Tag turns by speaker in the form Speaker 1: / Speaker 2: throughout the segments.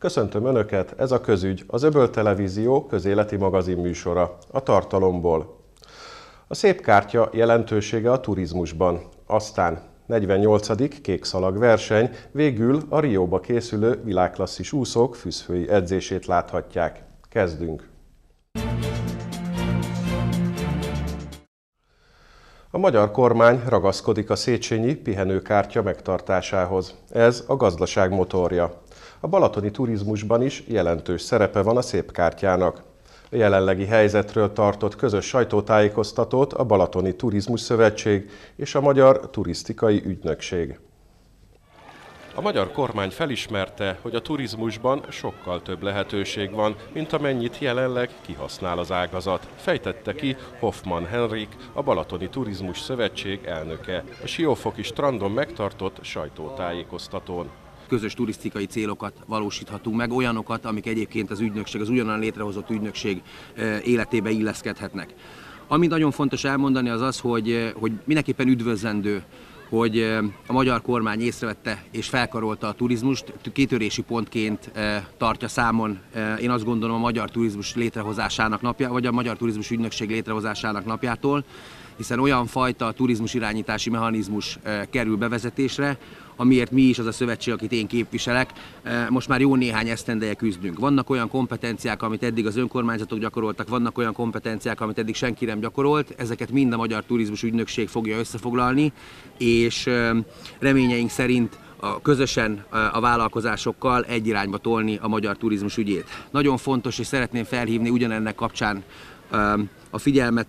Speaker 1: Köszöntöm Önöket, ez a Közügy, az Öböl Televízió közéleti magazin műsora, a tartalomból. A szép kártya jelentősége a turizmusban, aztán 48. kékszalag verseny, végül a Rióba készülő világklasszis úszók füszfői edzését láthatják. Kezdünk! A magyar kormány ragaszkodik a Széchenyi pihenőkártya megtartásához. Ez a gazdaság motorja. A balatoni turizmusban is jelentős szerepe van a szép kártyának. A jelenlegi helyzetről tartott közös sajtótájékoztatót a Balatoni Turizmus Szövetség és a Magyar Turisztikai Ügynökség. A magyar kormány felismerte, hogy a turizmusban sokkal több lehetőség van, mint amennyit jelenleg kihasznál az ágazat, fejtette ki Hoffmann Henrik, a Balatoni Turizmus Szövetség elnöke, a Siófoki strandon megtartott sajtótájékoztatón.
Speaker 2: Közös turisztikai célokat valósíthatunk meg, olyanokat, amik egyébként az ügynökség, az ugyanan létrehozott ügynökség életébe illeszkedhetnek. Ami nagyon fontos elmondani az az, hogy mindenképpen üdvözlendő, hogy a magyar kormány észrevette és felkarolta a turizmust, kitörési pontként tartja számon, én azt gondolom, a magyar turizmus létrehozásának napja, vagy a Magyar Turizmus Ügynökség létrehozásának napjától, hiszen olyan fajta turizmus irányítási mechanizmus kerül bevezetésre, amiért mi is, az a szövetség, akit én képviselek, most már jó néhány esztendeje küzdünk. Vannak olyan kompetenciák, amit eddig az önkormányzatok gyakoroltak, vannak olyan kompetenciák, amit eddig senki nem gyakorolt, ezeket mind a Magyar Turizmus Ügynökség fogja összefoglalni, és reményeink szerint közösen a vállalkozásokkal egy irányba tolni a magyar turizmus ügyét. Nagyon fontos, és szeretném felhívni ugyanennek kapcsán a figyelmet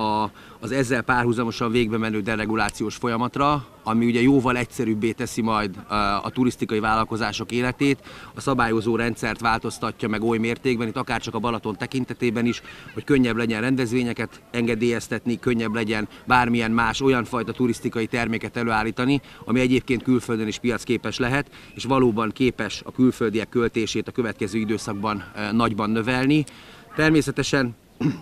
Speaker 2: az ezzel párhuzamosan végbe menő deregulációs folyamatra, ami ugye jóval egyszerűbbé teszi majd a turisztikai vállalkozások életét, a szabályozó rendszert változtatja meg oly mértékben, itt akárcsak a Balaton tekintetében is, hogy könnyebb legyen rendezvényeket engedélyeztetni, könnyebb legyen bármilyen más olyan fajta turisztikai terméket előállítani, ami egyébként külföldön is piacképes lehet, és valóban képes a külföldiek költését a következő időszakban nagyban növelni. Természetesen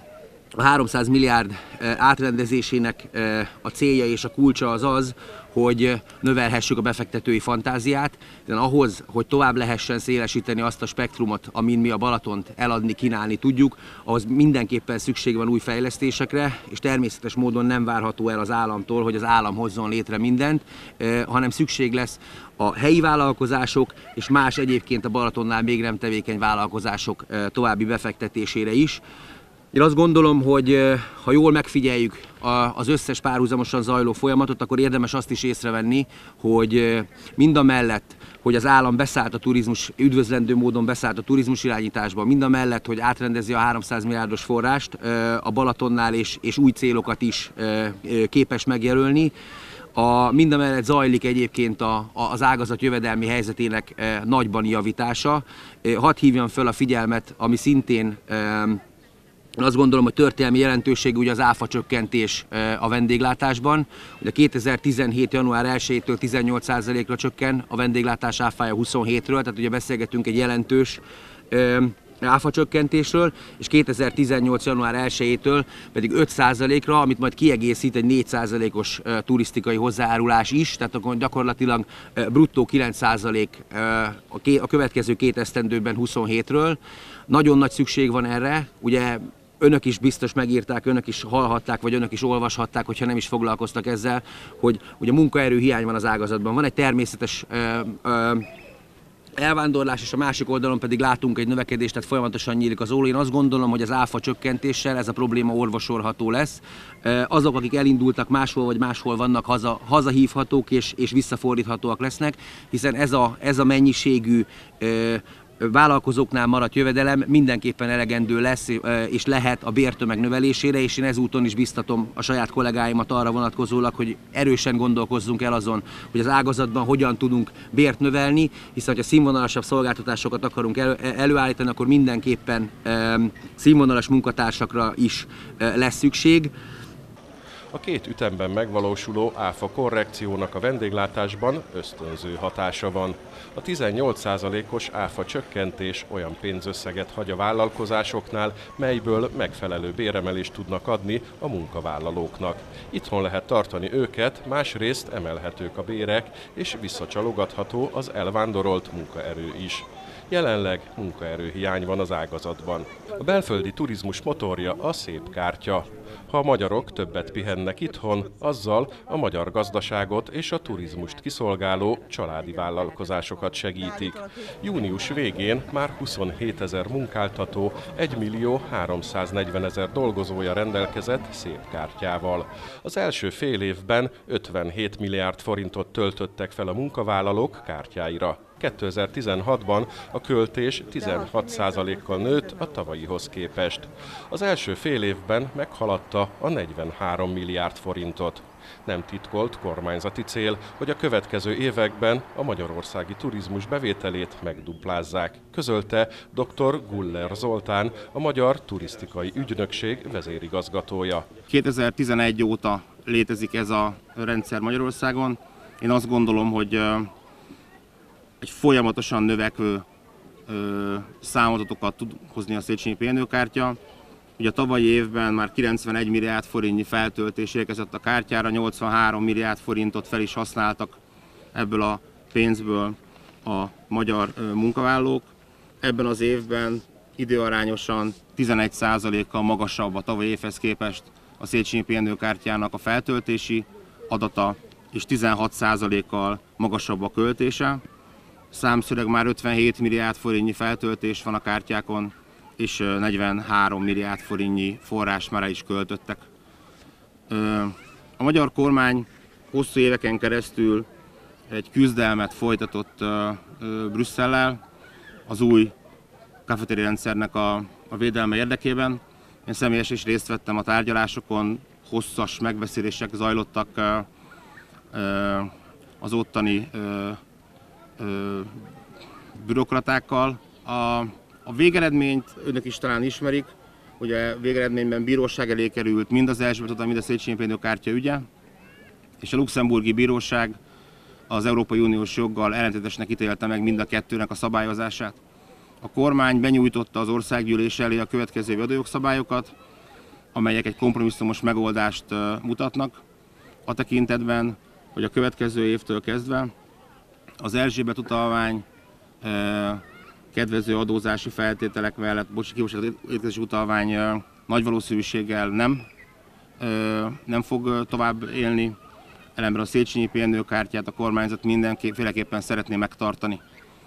Speaker 2: a 300 milliárd átrendezésének a célja és a kulcsa az az, hogy növelhessük a befektetői fantáziát, de ahhoz, hogy tovább lehessen szélesíteni azt a spektrumot, amin mi a Balatont eladni, kínálni tudjuk, ahhoz mindenképpen szükség van új fejlesztésekre, és természetes módon nem várható el az államtól, hogy az állam hozzon létre mindent, hanem szükség lesz a helyi vállalkozások és más egyébként a Balatonnál még nem tevékeny vállalkozások további befektetésére is. Én azt gondolom, hogy ha jól megfigyeljük az összes párhuzamosan zajló folyamatot, akkor érdemes azt is észrevenni, hogy mindamellett, hogy az állam beszállt a turizmus, üdvözlendő módon beszállt a turizmus irányításba, mindamellett, hogy átrendezi a 300 milliárdos forrást a Balatonnál és új célokat is képes megjelölni, mindamellett zajlik egyébként az ágazat jövedelmi helyzetének nagyban javítása. Hadd hívjam föl a figyelmet, ami szintén azt gondolom, hogy történelmi jelentőségű ugye az áfa csökkentés a vendéglátásban. Ugye 2017. január 1-től 18%-ra csökken a vendéglátás áfája 27-ről, tehát ugye beszélgetünk egy jelentős áfa csökkentésről, és 2018. január 1-től pedig 5%-ra, amit majd kiegészít egy 4%-os turisztikai hozzájárulás is, tehát akkor gyakorlatilag bruttó 9% a következő 2 esztendőben 27-ről. Nagyon nagy szükség van erre, ugye önök is biztos megírták, önök is hallhatták, vagy önök is olvashatták, hogyha nem is foglalkoztak ezzel, hogy ugye munkaerő hiány van az ágazatban. Van egy természetes elvándorlás, és a másik oldalon pedig látunk egy növekedést, tehát folyamatosan nyílik az óló. Én azt gondolom, hogy az áfa csökkentéssel ez a probléma orvosolható lesz. Azok, akik elindultak máshol vagy máshol vannak, hazahívhatók és visszafordíthatóak lesznek, hiszen ez a mennyiségű vállalkozóknál maradt jövedelem mindenképpen elegendő lesz és lehet a bértömeg növelésére, és én ezúton is biztatom a saját kollégáimat arra vonatkozólag, hogy erősen gondolkozzunk el azon, hogy az ágazatban hogyan tudunk bért növelni, hiszen ha színvonalasabb szolgáltatásokat akarunk előállítani, akkor mindenképpen színvonalas munkatársakra is lesz szükség.
Speaker 1: A két ütemben megvalósuló áfa korrekciónak a vendéglátásban ösztönző hatása van. A 18%-os áfa csökkentés olyan pénzösszeget hagy a vállalkozásoknál, melyből megfelelő béremelést tudnak adni a munkavállalóknak. Itthon lehet tartani őket, másrészt emelhetők a bérek, és visszacsalogatható az elvándorolt munkaerő is. Jelenleg munkaerőhiány van az ágazatban. A belföldi turizmus motorja a szép kártya. Ha a magyarok többet pihennek itthon, azzal a magyar gazdaságot és a turizmust kiszolgáló családi vállalkozásokat segítik. Június végén már 27 000 munkáltató, 1 340 000 dolgozója rendelkezett szép kártyával. Az első fél évben 57 milliárd forintot töltöttek fel a munkavállalók kártyáira. 2016-ban a költés 16%-kal nőtt a tavalyihoz képest. Az első fél évben meghaladta a 43 milliárd forintot. Nem titkolt kormányzati cél, hogy a következő években a magyarországi turizmus bevételét megduplázzák, közölte dr. Guller Zoltán, a Magyar Turisztikai Ügynökség vezérigazgatója.
Speaker 3: 2011 óta létezik ez a rendszer Magyarországon. Én azt gondolom, hogy egy folyamatosan növekvő számadatokat tud hozni a Széchenyi pihenőkártya. Ugye a tavalyi évben már 91 milliárd forintnyi feltöltés érkezett a kártyára, 83 milliárd forintot fel is használtak ebből a pénzből a magyar munkavállalók. Ebben az évben időarányosan 11%-kal magasabb a tavalyi évhez képest a Széchenyi pihenőkártyának a feltöltési adata, és 16%-kal magasabb a költése. Számszerűleg már 57 milliárd forintnyi feltöltés van a kártyákon, és 43 milliárd forintnyi forrás már el is költöttek. A magyar kormány hosszú éveken keresztül egy küzdelmet folytatott Brüsszellel az új kafetéria rendszernek a védelme érdekében. Én személyesen is részt vettem a tárgyalásokon, hosszas megbeszélések zajlottak az ottani bürokratákkal. A végeredményt önök is talán ismerik, ugye végeredményben bíróság elé került mind az Erzsébet után, mind a Széchenyi pihenőkártya ügye, és a luxemburgi bíróság az Európai Uniós joggal ellentétesnek ítélte meg mind a kettőnek a szabályozását. A kormány benyújtotta az országgyűlés elé a következő adójogszabályokat, amelyek egy kompromisszumos megoldást mutatnak a tekintetben, hogy a következő évtől kezdve az Erzsébet utalvány kedvező adózási feltételek mellett kibocsátott étkezési utalvány nagy valószínűséggel nem fog tovább élni. Ellenben a Széchenyi pihenőkártyát a kormányzat mindenféleképpen szeretné megtartani.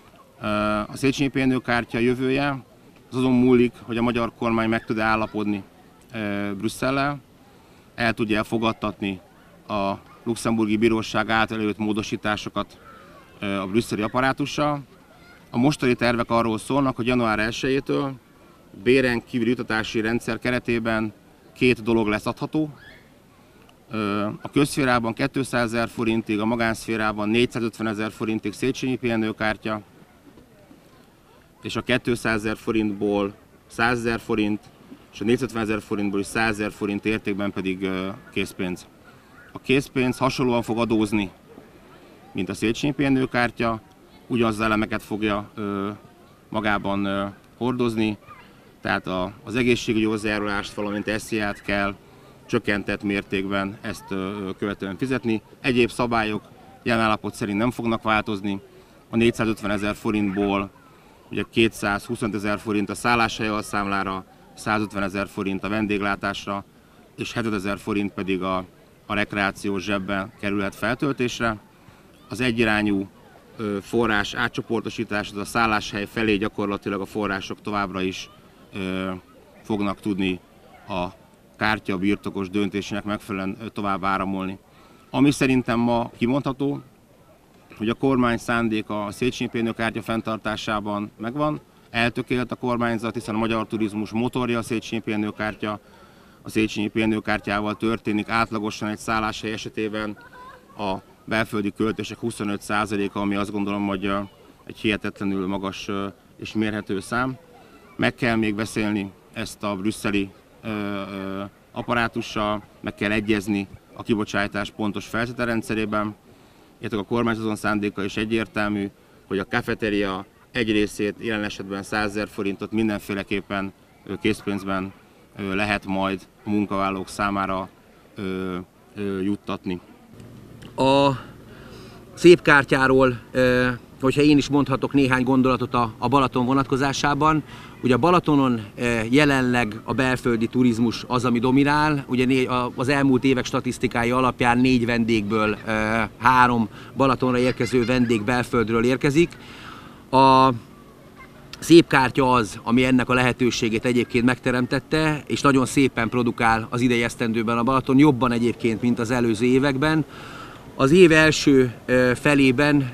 Speaker 3: A Széchenyi pihenőkártya jövője az azon múlik, hogy a magyar kormány meg tud állapodni Brüsszellel, el tudja elfogadtatni a luxemburgi bíróság által előtt módosításokat a brüsszeli apparátussal. A mostani tervek arról szólnak, hogy január 1-től béren kívüli juttatási rendszer keretében két dolog lesz adható. A közszférában 200 000 forintig, a magánszférában 450 000 forintig Széchenyi pihenőkártya, és a 200 000 forintból 100 000 forint, és a 450 000 forintból is 100 000 forint értékben pedig készpénz. A készpénz hasonlóan fog adózni, mint a Széchenyi pihenőkártya, ugyanaz az elemeket fogja magában hordozni, tehát az egészségügyi hozzájárulást, valamint SZIA-t kell csökkentett mértékben ezt követően fizetni. Egyéb szabályok jelen állapot szerint nem fognak változni. A 450 000 forintból ugye 225 000 forint a szálláshely alszámlára, 150 000 forint a vendéglátásra, és 70 000 forint pedig a rekreációs zsebben kerülhet feltöltésre. Az egyirányú forrás átcsoportosítás, az a szálláshely felé gyakorlatilag a források továbbra is fognak tudni a kártya birtokos döntésének megfelelően tovább áramolni. Ami szerintem ma kimondható, hogy a kormány szándéka a Széchenyi pihenőkártya fenntartásában megvan, eltökélt a kormányzat, hiszen a magyar turizmus motorja a Széchenyi pihenőkártya. A Széchenyi pihenőkártyával történik átlagosan egy szálláshely esetében a belföldi költések 25%-a, ami azt gondolom, hogy egy hihetetlenül magas és mérhető szám. Meg kell még beszélni ezt a brüsszeli apparátussal, meg kell egyezni a kibocsátás pontos feltételrendszerében. Értek a kormányzaton szándéka is egyértelmű, hogy a kafetéria egy részét, jelen esetben 100 000 forintot mindenféleképpen készpénzben lehet majd a munkavállalók számára juttatni.
Speaker 2: A szép kártyáról hogyha én is mondhatok néhány gondolatot a Balaton vonatkozásában. Ugye a Balatonon jelenleg a belföldi turizmus az, ami dominál. Ugye az elmúlt évek statisztikái alapján 4 vendégből 3 Balatonra érkező vendég belföldről érkezik. A szép kártya az, ami ennek a lehetőségét egyébként megteremtette, és nagyon szépen produkál az idei esztendőben a Balaton, jobban egyébként, mint az előző években. Az év első felében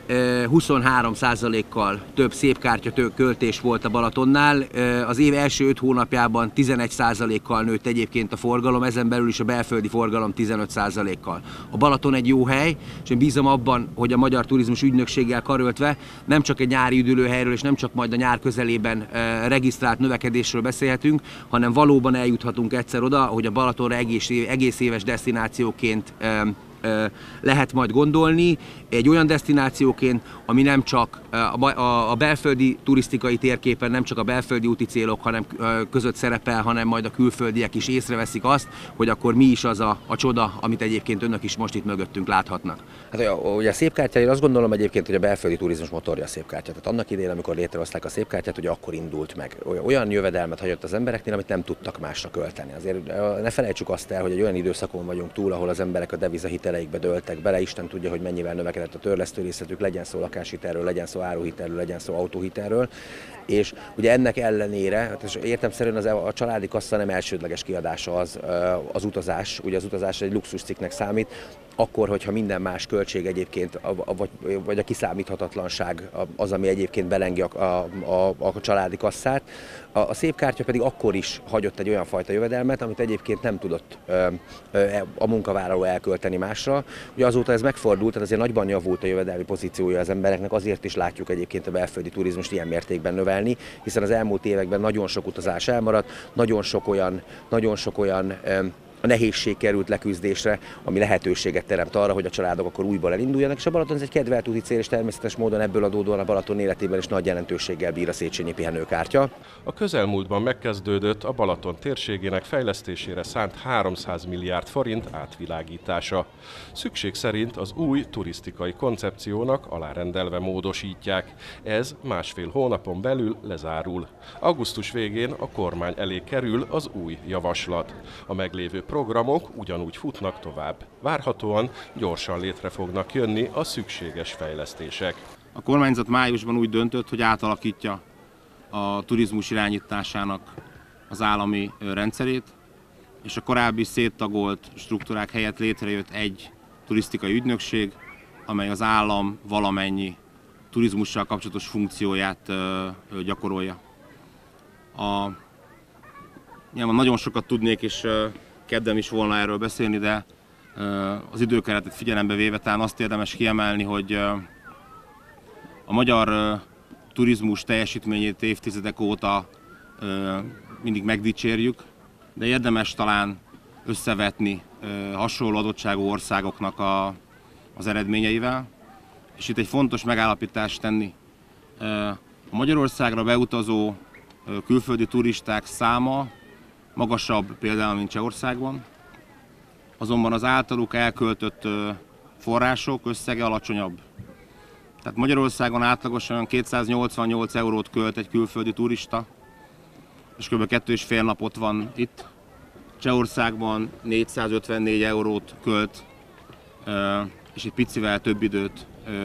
Speaker 2: 23%-kal több szépkártya költés volt a Balatonnál, az év első 5 hónapjában 11%-kal nőtt egyébként a forgalom, ezen belül is a belföldi forgalom 15%-kal. A Balaton egy jó hely, és én bízom abban, hogy a Magyar Turizmus Ügynökséggel karöltve nem csak egy nyári üdülőhelyről, és nem csak majd a nyár közelében regisztrált növekedésről beszélhetünk, hanem valóban eljuthatunk egyszer oda, hogy a Balatonra egész éves desztinációként lehet majd gondolni, egy olyan desztinációként, ami nem csak a belföldi turisztikai térképen, nem csak a belföldi úti célok között szerepel, hanem majd a külföldiek is észreveszik azt, hogy akkor mi is az a csoda, amit egyébként önök is most itt mögöttünk láthatnak.
Speaker 4: Hát ugye a szépkártya, én azt gondolom egyébként, hogy a belföldi turizmus motorja a szépkártya. Tehát annak idején, amikor létrehozták a szépkártyát, ugye akkor indult meg. Olyan jövedelmet hagyott az embereknél, amit nem tudtak másra költeni. Azért ne felejtsük azt el, hogy egy olyan időszakon vagyunk túl, ahol az emberek a devizahiteleikbe dőltek bele, Isten tudja, hogy mennyivel növekedett a törlesztőrészetük, legyen szó lakáshitelről, legyen szó áruhitelről, legyen szó autóhitelről. És ugye ennek ellenére, hát értelemszerűen a családi kassa nem elsődleges kiadása az utazás, ugye az utazás egy luxuscikknek számít, akkor, hogyha minden más költség egyébként, vagy a kiszámíthatatlanság az, ami egyébként belengi a családi kasszát. A szépkártya pedig akkor is hagyott egy olyan fajta jövedelmet, amit egyébként nem tudott a munkavállaló elkölteni másra. Ugye azóta ez megfordult, tehát azért nagyban javult a jövedelmi pozíciója az embereknek, azért is látjuk egyébként a belföldi turizmust ilyen mértékben növelni, hiszen az elmúlt években nagyon sok utazás elmaradt, nagyon sok olyan a nehézség került leküzdésre, ami lehetőséget teremt arra, hogy a családok akkor újból elinduljanak, és a Balaton ez egy kedvelt úti cél, és természetes módon ebből adódóan a Balaton életében is nagy jelentőséggel bír a Széchenyi pihenőkártya.
Speaker 1: A közelmúltban megkezdődött a Balaton térségének fejlesztésére szánt 300 milliárd forint átvilágítása. Szükség szerint az új turisztikai koncepciónak alárendelve módosítják. Ez 1,5 hónapon belül lezárul. Augusztus végén a kormány elé kerül az új javaslat. A meglévő programok ugyanúgy futnak tovább. Várhatóan gyorsan létre fognak jönni a szükséges fejlesztések.
Speaker 3: A kormányzat májusban úgy döntött, hogy átalakítja a turizmus irányításának az állami rendszerét, és a korábbi széttagolt struktúrák helyett létrejött egy turisztikai ügynökség, amely az állam valamennyi turizmussal kapcsolatos funkcióját gyakorolja. Nyilván nagyon sokat tudnék, és kedvem is volna erről beszélni, de az időkeretet figyelembe véve talán azt érdemes kiemelni, hogy a magyar turizmus teljesítményét évtizedek óta mindig megdicsérjük, de érdemes talán összevetni hasonló adottságú országoknak az eredményeivel. És itt egy fontos megállapítást tenni. A Magyarországra beutazó külföldi turisták száma magasabb például, mint Csehországban, azonban az általuk elköltött források összege alacsonyabb. Tehát Magyarországon átlagosan 288 eurót költ egy külföldi turista, és kb. 2,5 napot van itt. Csehországban 454 eurót költ, és egy picivel több időt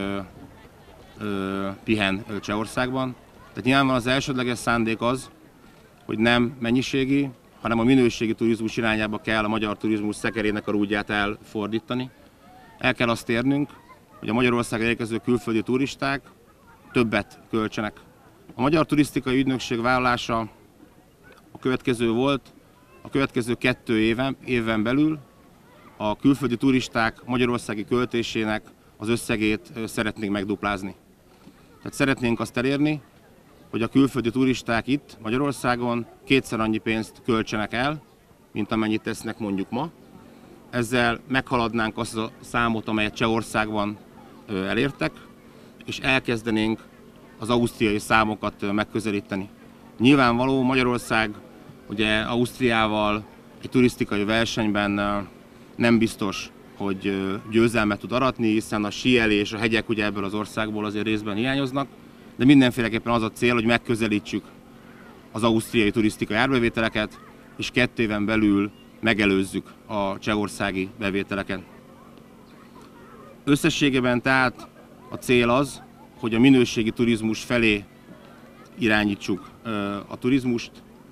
Speaker 3: pihen Csehországban. Tehát nyilván az elsődleges szándék az, hogy nem mennyiségi, hanem a minőségi turizmus irányába kell a magyar turizmus szekerének a rúdját elfordítani. El kell azt érnünk, hogy a Magyarországra érkező külföldi turisták többet költsenek. A Magyar Turisztikai Ügynökség vállalása a következő volt, a következő 2 éven belül a külföldi turisták magyarországi költésének az összegét szeretnénk megduplázni. Tehát szeretnénk azt elérni, hogy a külföldi turisták itt Magyarországon 2-szer annyi pénzt költsenek el, mint amennyit tesznek mondjuk ma. Ezzel meghaladnánk azt a számot, amelyet Csehországban elértek, és elkezdenénk az ausztriai számokat megközelíteni. Nyilvánvaló, Magyarország ugye Ausztriával egy turisztikai versenyben nem biztos, hogy győzelmet tud aratni, hiszen a síelés, a hegyek ugye ebből az országból azért részben hiányoznak, de mindenféleképpen az a cél, hogy megközelítsük az ausztriai turisztikai árbevételeket, és 2 éven belül megelőzzük a csehországi bevételeket. Összességében tehát a cél az, hogy a minőségi turizmus felé irányítsuk a turizmust,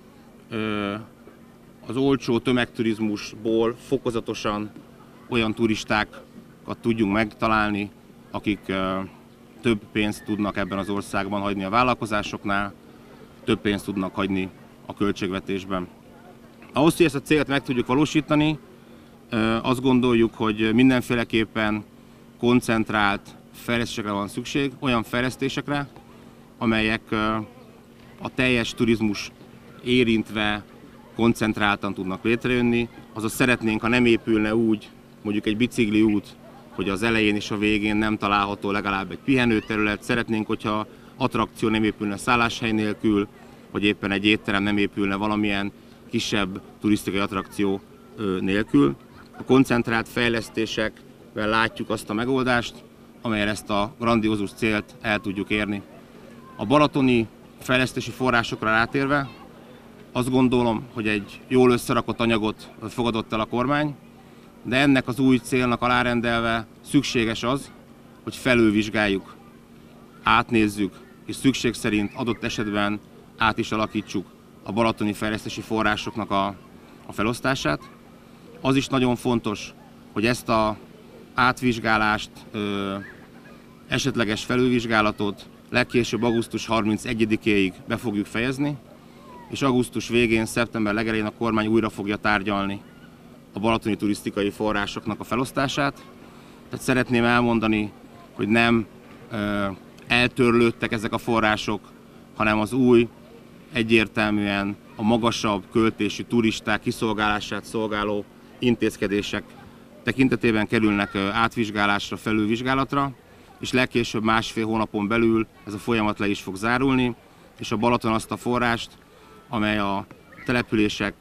Speaker 3: az olcsó tömegturizmusból fokozatosan olyan turistákat tudjunk megtalálni, akik több pénzt tudnak ebben az országban hagyni a vállalkozásoknál, több pénzt tudnak hagyni a költségvetésben. Ahhoz, hogy ezt a célt meg tudjuk valósítani, azt gondoljuk, hogy mindenféleképpen koncentrált fejlesztésekre van szükség, olyan fejlesztésekre, amelyek a teljes turizmus érintve koncentráltan tudnak létrejönni. Azaz szeretnénk, ha nem épülne úgy, mondjuk egy bicikli út, hogy az elején és a végén nem található legalább egy pihenőterület. Szeretnénk, hogyha attrakció nem épülne szálláshely nélkül, vagy éppen egy étterem nem épülne valamilyen kisebb turisztikai attrakció nélkül. A koncentrált fejlesztésekben látjuk azt a megoldást, amelyen ezt a grandiózus célt el tudjuk érni. A balatoni fejlesztési forrásokra rátérve, azt gondolom, hogy egy jól összerakott anyagot fogadott el a kormány, de ennek az új célnak alárendelve szükséges az, hogy felülvizsgáljuk, átnézzük, és szükség szerint adott esetben át is alakítsuk a balatoni fejlesztési forrásoknak a felosztását. Az is nagyon fontos, hogy ezt az átvizsgálást, esetleges felülvizsgálatot legkésőbb augusztus 31-éig be fogjuk fejezni, és augusztus végén, szeptember legelején a kormány újra fogja tárgyalni a balatoni turisztikai forrásoknak a felosztását. Tehát szeretném elmondani, hogy nem eltörlődtek ezek a források, hanem az új, egyértelműen a magasabb költésű turisták kiszolgálását szolgáló intézkedések tekintetében kerülnek átvizsgálásra, felülvizsgálatra, és legkésőbb 1,5 hónapon belül ez a folyamat le is fog zárulni, és a Balaton azt a forrást, amely a települések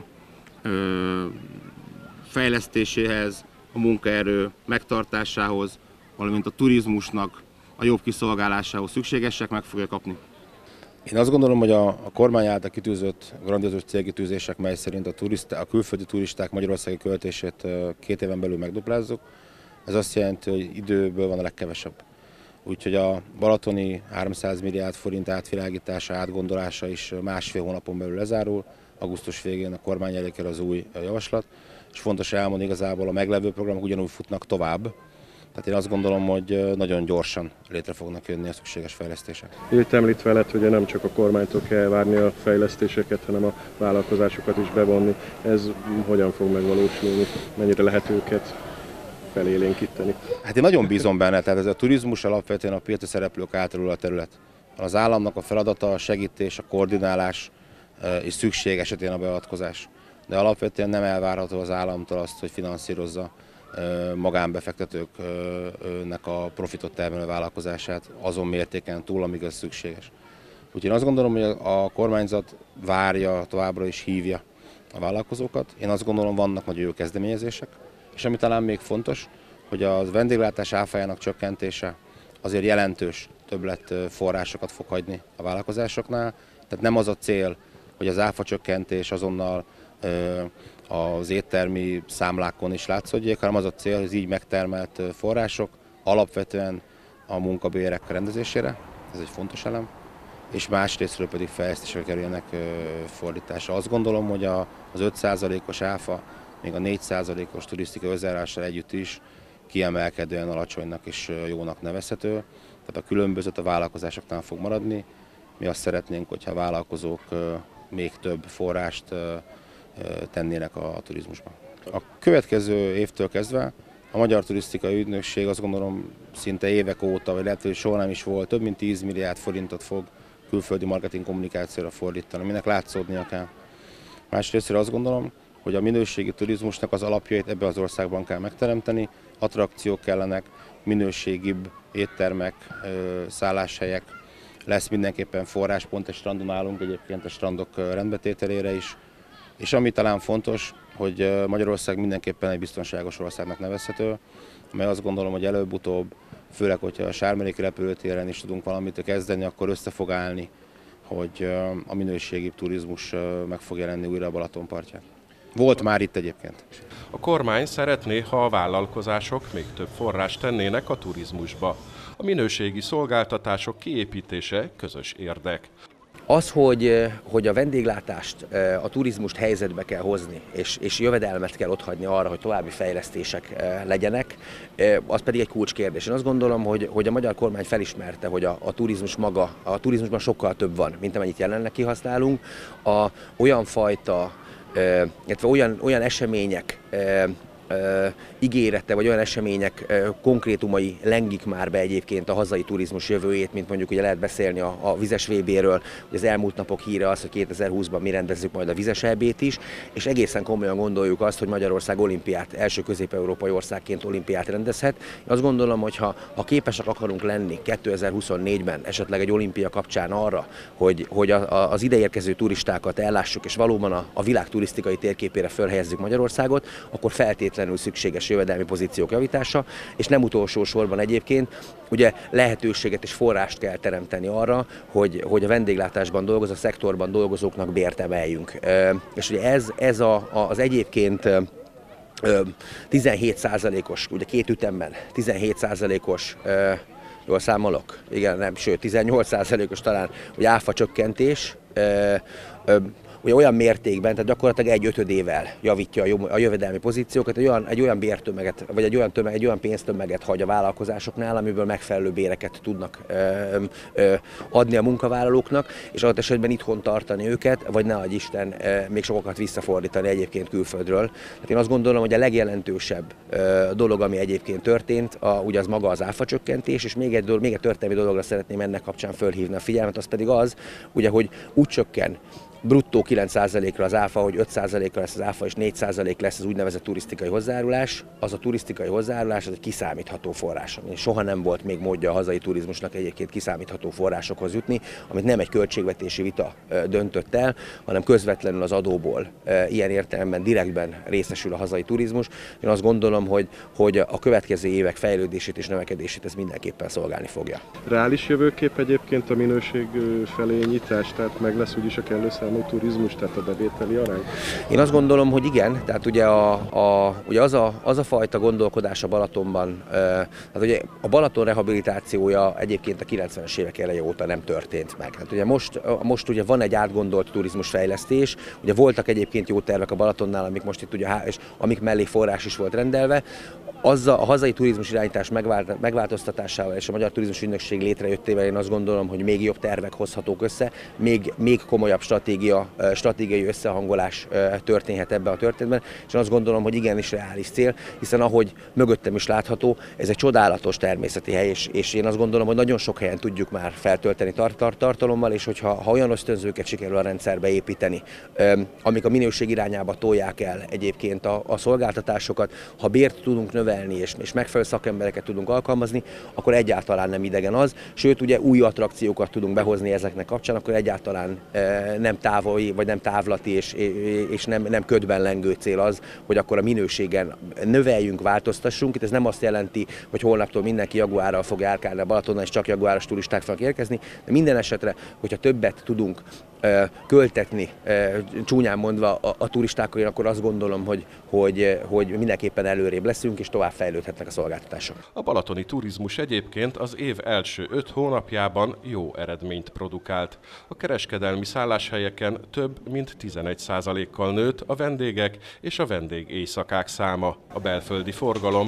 Speaker 3: fejlesztéséhez, a munkaerő megtartásához, valamint a turizmusnak a jobb kiszolgálásához szükségesek, meg fogja kapni.
Speaker 5: Én azt gondolom, hogy a kormány által kitűzött grandiózus célkitűzések, mely szerint a külföldi turisták magyarországi költését 2 éven belül megduplázzuk, ez azt jelenti, hogy időből van a legkevesebb. Úgyhogy a balatoni 300 milliárd forint átvilágítása, átgondolása is 1,5 hónapon belül lezárul. Augusztus végén a kormány elé kerül az új javaslat, és fontos elmondani, igazából a meglevő programok ugyanúgy futnak tovább. Tehát én azt gondolom, hogy nagyon gyorsan létre fognak jönni a szükséges fejlesztések.
Speaker 1: Itt említve lett, hogy nem csak a kormánytól kell várni a fejlesztéseket, hanem a vállalkozásokat is bevonni. Ez hogyan fog megvalósulni? Mennyire lehet őket felélénkíteni?
Speaker 5: Hát én nagyon bízom benne, tehát ez a turizmus alapvetően a piaci szereplők által a terület. Az államnak a feladata a segítés, a koordinálás és szükség esetén a beavatkozás. De alapvetően nem elvárható az államtól azt, hogy finanszírozza magánbefektetőknek a profitot termelő vállalkozását azon mértéken túl, amíg ez szükséges. Úgyhogy én azt gondolom, hogy a kormányzat várja, továbbra is hívja a vállalkozókat. Én azt gondolom, vannak nagyon jó kezdeményezések, és ami talán még fontos, hogy a vendéglátás áfájának csökkentése azért jelentős többlet forrásokat fog hagyni a vállalkozásoknál. Tehát nem az a cél, hogy az áfa csökkentés azonnal az éttermi számlákon is látszódjék, hanem az a cél, hogy az így megtermelt források alapvetően a munkabérek rendezésére, ez egy fontos elem, és másrésztről pedig fejlesztésre kerüljenek fordításra. Azt gondolom, hogy az 5%-os áfa még a 4%-os turisztikai hozzájárulással együtt is kiemelkedően alacsonynak és jónak nevezhető. Tehát a különbözet a vállalkozásoknál fog maradni. Mi azt szeretnénk, hogyha a vállalkozók még több forrást tennének a turizmusban. A következő évtől kezdve a Magyar Turisztikai Ügynökség azt gondolom szinte évek óta, vagy lehet, hogy soha nem is volt, több mint 10 milliárd forintot fog külföldi marketing kommunikációra fordítani, aminek látszódnia kell. Másrésztről azt gondolom, hogy a minőségi turizmusnak az alapjait ebben az országban kell megteremteni, attrakciók kellenek, minőségibb éttermek, szálláshelyek, lesz mindenképpen forráspont a strandon állunk, egyébként a strandok rendbetételére is. És ami talán fontos, hogy Magyarország mindenképpen egy biztonságos országnak nevezhető, amely azt gondolom, hogy előbb-utóbb, főleg, hogyha a Sármeréki repülőtéren is tudunk valamit kezdeni, akkor össze fog állni, hogy a minőségi turizmus meg fog jelenni újra a Balaton partján. Volt már itt egyébként.
Speaker 1: A kormány szeretné, ha a vállalkozások még több forrást tennének a turizmusba. A minőségi szolgáltatások kiépítése közös érdek.
Speaker 4: Az, hogy a vendéglátást, a turizmust helyzetbe kell hozni, és jövedelmet kell otthagyni arra, hogy további fejlesztések legyenek, az pedig egy kulcskérdés. Én azt gondolom, hogy a magyar kormány felismerte, hogy a turizmus maga, a turizmusban sokkal több van, mint amennyit jelenleg kihasználunk. Olyan fajta, illetve olyan események ígérete, vagy olyan események konkrétumai lengik már be egyébként a hazai turizmus jövőjét, mint mondjuk ugye lehet beszélni a vizes VB-ről, hogy az elmúlt napok híre az, hogy 2020-ban mi rendezzük majd a vizes EB-t is, és egészen komolyan gondoljuk azt, hogy Magyarország olimpiát, első közép-európai országként olimpiát rendezhet. Én azt gondolom, hogy ha képesek akarunk lenni 2024-ben esetleg egy olimpia kapcsán arra, hogy az ideérkező turistákat ellássuk, és valóban a világ turisztikai térképére fölhelyezzük Magyarországot, akkor feltétlenül szükséges jövedelmi pozíciók javítása, és nem utolsó sorban egyébként ugye lehetőséget és forrást kell teremteni arra, hogy a vendéglátásban dolgozó, a szektorban dolgozóknak bért emeljünk. És ugye ez az egyébként 17%-os, ugye két ütemben 17%-os, jól számolok? Igen, nem, sőt 18%-os talán, hogy áfa csökkentés, ugye olyan mértékben, tehát gyakorlatilag 1/5 javítja a jövedelmi pozíciókat, egy olyan bértömeget, vagy egy olyan pénztömeget hagy a vállalkozásoknál, amiből megfelelő béreket tudnak adni a munkavállalóknak, és adott esetben itthon tartani őket, vagy ne adj Isten, még sokakat visszafordítani egyébként külföldről. Tehát én azt gondolom, hogy a legjelentősebb dolog, ami egyébként történt, ugye az maga az áfacsökkentés, és még egy történelmi dologra szeretném ennek kapcsán fölhívni a figyelmet, az pedig az, ugye, hogy úgy csökken bruttó 9%-ra az áfa, hogy 5%-ra lesz az áfa, és 4% lesz az úgynevezett turisztikai hozzájárulás. Az a turisztikai hozzájárulás az egy kiszámítható forrás. Soha nem volt még módja a hazai turizmusnak egyébként kiszámítható forrásokhoz jutni, amit nem egy költségvetési vita döntött el, hanem közvetlenül az adóból ilyen értelemben direktben részesül a hazai turizmus. Én azt gondolom, hogy a következő évek fejlődését és növekedését ez mindenképpen szolgálni fogja.
Speaker 6: Reális jövőkép egyébként a minőség felé nyitás, tehát meg lesz úgyis a kellő számú turizmus, tehát a bevételi arány?
Speaker 4: Én azt gondolom, hogy igen, tehát ugye, ugye az a fajta gondolkodás a Balatonban, tehát ugye a Balaton rehabilitációja egyébként a 90-es évek eleje óta nem történt meg. Hát ugye most ugye van egy átgondolt turizmusfejlesztés, ugye voltak egyébként jó tervek a Balatonnál, amik most itt ugye, és amik mellé forrás is volt rendelve. A hazai turizmus irányítás megváltoztatásával és a Magyar Turizmus Ügynökség létrejöttével én azt gondolom, hogy még jobb tervek hozhatók össze, még komolyabb stratégiai összehangolás történhet ebben a történetben, és én azt gondolom, hogy igenis reális cél, hiszen ahogy mögöttem is látható, ez egy csodálatos természeti hely, és én azt gondolom, hogy nagyon sok helyen tudjuk már feltölteni tartalommal, és hogyha olyan ösztönzőket sikerül a rendszerbe építeni, amik a minőség irányába tolják el egyébként a szolgáltatásokat, ha bért tudunk növelni, és megfelelő szakembereket tudunk alkalmazni, akkor egyáltalán nem idegen az. Sőt, ugye új attrakciókat tudunk behozni ezeknek kapcsán, akkor egyáltalán nem távoli, vagy nem távlati, és nem ködben lengő cél az, hogy akkor a minőségen növeljünk, változtassunk. Itt ez nem azt jelenti, hogy holnaptól mindenki Jaguárral fog járkálni a Balatonnal, és csak jaguáros turisták fognak érkezni, de minden esetre, hogyha többet tudunk költetni, csúnyán mondva a turistákon, akkor azt gondolom, hogy mindenképpen előrébb leszünk, és tovább fejlődhetnek a szolgáltatások.
Speaker 1: A balatoni turizmus egyébként az év első 5 hónapjában jó eredményt produkált. A kereskedelmi szálláshelyeken több mint 11%-kal nőtt a vendégek és a vendégéjszakák száma. A belföldi forgalom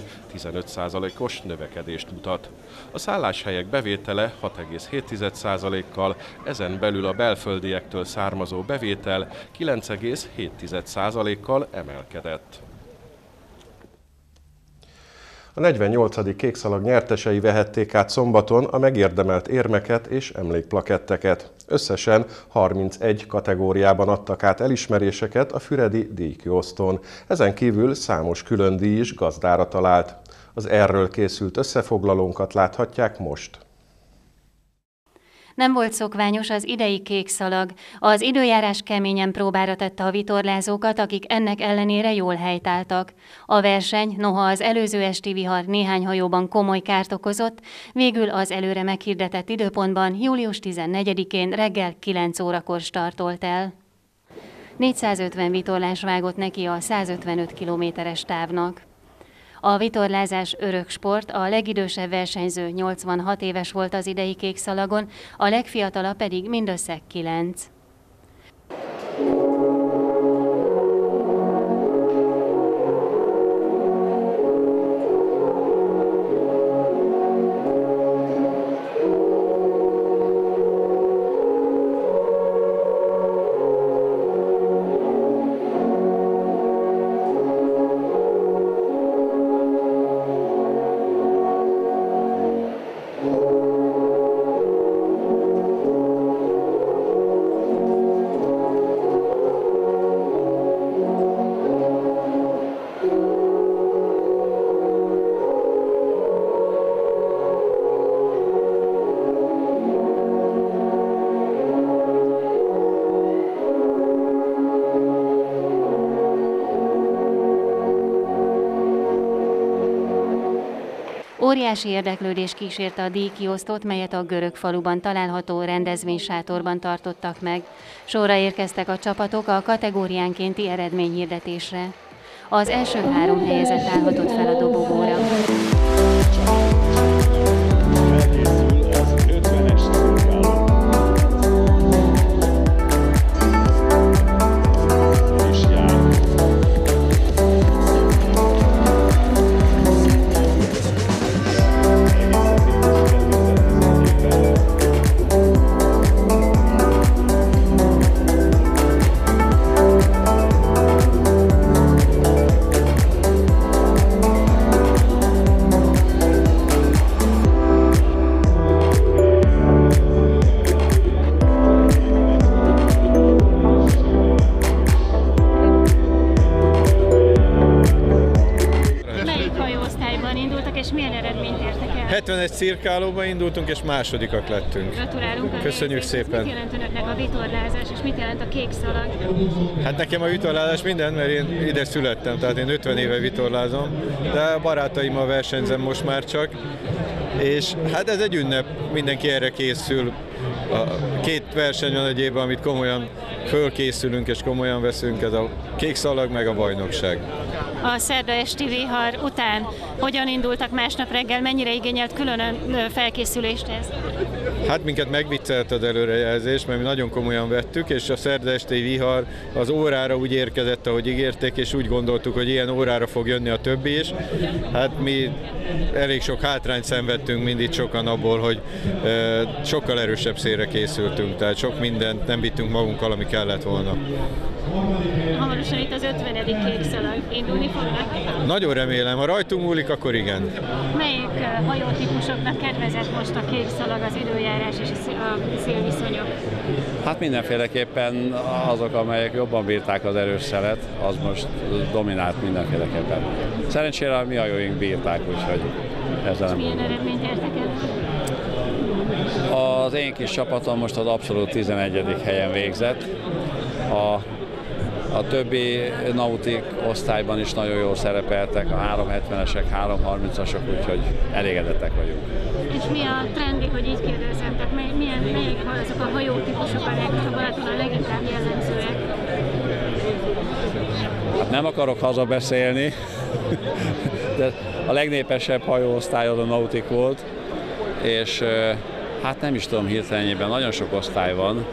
Speaker 1: 15%-os növekedést mutat. A szálláshelyek bevétele 6,7%-kal, ezen belül a belföldiektől származó bevétel 9,7%-kal emelkedett. A 48. Kékszalag nyertesei vehették át szombaton a megérdemelt érmeket és emlékplaketteket. Összesen 31 kategóriában adtak át elismeréseket a füredi díjkiosztón. Ezen kívül számos külön díj is gazdára talált. Az erről készült összefoglalónkat láthatják most.
Speaker 7: Nem volt szokványos az idei kék szalag. Az időjárás keményen próbára tette a vitorlázókat, akik ennek ellenére jól helytáltak. A verseny, noha az előző esti vihar néhány hajóban komoly kárt okozott, végül az előre meghirdetett időpontban július 14-én reggel 9 órakor startolt el. 450 vitorlás vágott neki a 155 kilométeres távnak. A vitorlázás örök sport, a legidősebb versenyző 86 éves volt az idei kék szalagon, a legfiatalabb pedig mindössze 9. Óriási érdeklődés kísérte a díjkiosztót, melyet a görög faluban található rendezvénysátorban tartottak meg. Sorra érkeztek a csapatok a kategóriánkénti eredményhirdetésre. Az első 3 helyezett állhatott fel a dobogóra. És milyen eredményt értek el?
Speaker 8: 71 cirkálóban indultunk, és másodikak lettünk.
Speaker 7: Gratulálunk.
Speaker 8: Köszönjük szépen.
Speaker 7: Mit jelent önöknek a vitorlázás, és mit jelent a kék szalag?
Speaker 8: Hát nekem a vitorlázás minden, mert én ide születtem, tehát én 50 éve vitorlázom, de a barátaimmal versenyzem most már csak. És hát ez egy ünnep, mindenki erre készül. Két verseny van egy évben, amit komolyan fölkészülünk és komolyan veszünk, ez a kék szalag meg a bajnokság.
Speaker 7: A szerda esti vihar után hogyan indultak másnap reggel, mennyire igényelt külön felkészülést ez?
Speaker 8: Hát minket megviccelt az előrejelzés, mert mi nagyon komolyan vettük, és a szerda esti vihar az órára úgy érkezett, ahogy ígérték, és úgy gondoltuk, hogy ilyen órára fog jönni a többi is. Hát mi elég sok hátrányt szenvedtünk mindig sokan abból, hogy sokkal erősebb szélre készültünk, tehát sok mindent nem vittünk magunkkal, ami kellett volna.
Speaker 7: Hamarosan itt az 50. kék szalag, indulni fognak?
Speaker 8: Nagyon remélem, ha rajtunk múlik, akkor igen.
Speaker 7: Melyik hajótípusoknak kedvezett most a kék szalag, az időjárás és a szélviszonyok?
Speaker 9: Hát mindenféleképpen azok, amelyek jobban bírták az erős szelet, az most dominált mindenféleképpen. Szerencsére a mi hajóink bírták, úgyhogy ezzel nem.
Speaker 7: Milyen eredményt értek el?
Speaker 9: Az én kis csapatom most az abszolút 11. helyen végzett. A többi nautik osztályban is nagyon jól szerepeltek, a 370-esek, 330-asok, úgyhogy elégedettek vagyunk.
Speaker 7: És mi a trendi, hogy így kérdezem? Tehát melyik azok a hajótípusok, amelyek a Balatonon leginkább jellemzőek?
Speaker 9: Hát nem akarok hazabeszélni, de a legnépesebb hajóosztály az a nautik volt, és hát nem is tudom hirtelenjében, nagyon sok osztály van.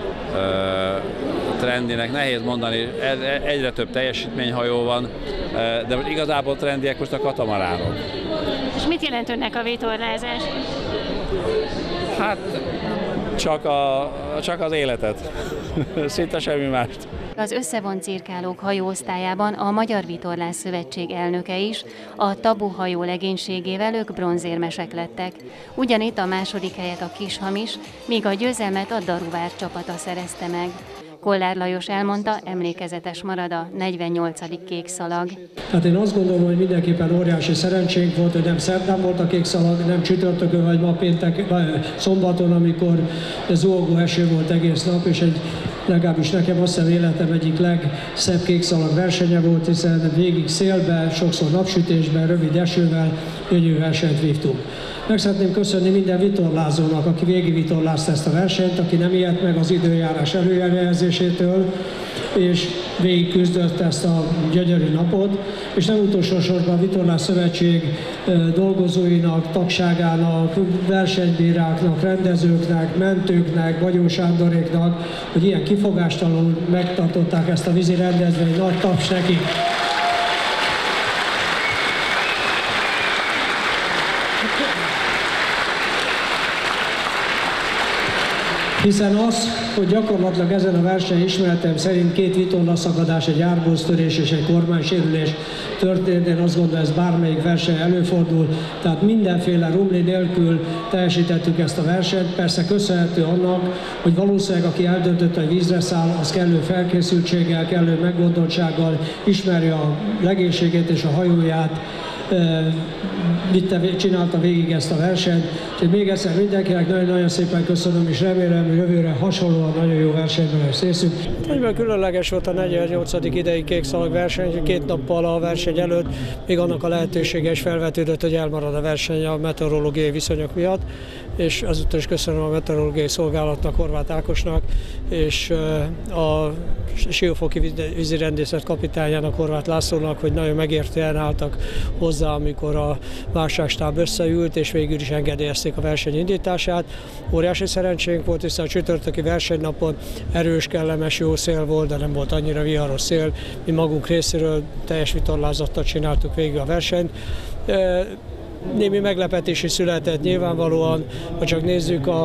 Speaker 9: Trendinek nehéz mondani, egyre több teljesítményhajó van, de igazából trendiek most a katamaránok.
Speaker 7: És mit jelent önnek a vitorlázás?
Speaker 9: Hát csak az életet, szinte semmi mást.
Speaker 7: Az összevont cirkálók hajóosztályában a Magyar Vitorlás Szövetség elnöke is, a Tabu hajó legénységével ők bronzérmesek lettek. Ugyanitt a második helyet a Kishamis, míg a győzelmet a Daruvár csapata szerezte meg. Kollár Lajos elmondta, emlékezetes marad a 48. kék szalag.
Speaker 10: Hát én azt gondolom, hogy mindenképpen óriási szerencsénk volt, hogy nem szerdán volt a kék szalag, nem csütörtökön vagy ma péntek, szombaton, amikor zúgó eső volt egész nap, és legalábbis nekem azt hiszem életem egyik legszebb kékszalag versenye volt, hiszen végig szélben, sokszor napsütésben, rövid esővel gyönyörű versenyt vívtunk. Meg szeretném köszönni minden vitorlázónak, aki végigvitorlázta ezt a versenyt, aki nem ijedt meg az időjárás előrejelzésétől, és végig küzdött ezt a gyönyörű napot, és nem utolsó sorban a Vitorlás Szövetség dolgozóinak, tagságának, versenybíráknak, rendezőknek, mentőknek, Bagyó Sándoréknak, hogy ilyen kifogástalanul megtartották ezt a vízi rendezvényt, nagy taps nekik. Hiszen az, hogy gyakorlatilag ezen a versenyen ismeretem szerint 2 vitorlaszakadás, egy árbóztörés és egy kormánysérülés történt, én azt gondolom, ez bármelyik verseny előfordul, tehát mindenféle rumli nélkül teljesítettük ezt a versenyt. Persze köszönhető annak, hogy valószínűleg aki eldöntött, hogy vízre száll, az kellő felkészültséggel, kellő meggondoltsággal ismerje a legénységét és a hajóját, csinálta végig ezt a versenyt. Úgyhogy még egyszer mindenkinek nagyon-nagyon szépen köszönöm, és remélem, hogy jövőre hasonlóan nagyon jó versenyben lesz részünk. Egyben különleges volt a 48. idei kék szalag verseny, 2 nappal a verseny előtt még annak a lehetősége is felvetődött, hogy elmarad a verseny a meteorológiai viszonyok miatt, és azután is köszönöm a meteorológiai szolgálatnak, Horváth Ákosnak, és a Siófoki vízirendészet kapitányának, Horváth Lászlónak, hogy nagyon megértően álltak hozzá, amikor a válságstáb összeült, és végül is engedélyezték a verseny indítását. Óriási szerencsénk volt, hiszen a csütörtöki versenynapon erős, kellemes, jó szél volt, de nem volt annyira viharos szél. Mi magunk részéről teljes vitorlázattal csináltuk végig a versenyt. Némi meglepetés is született nyilvánvalóan, ha csak nézzük a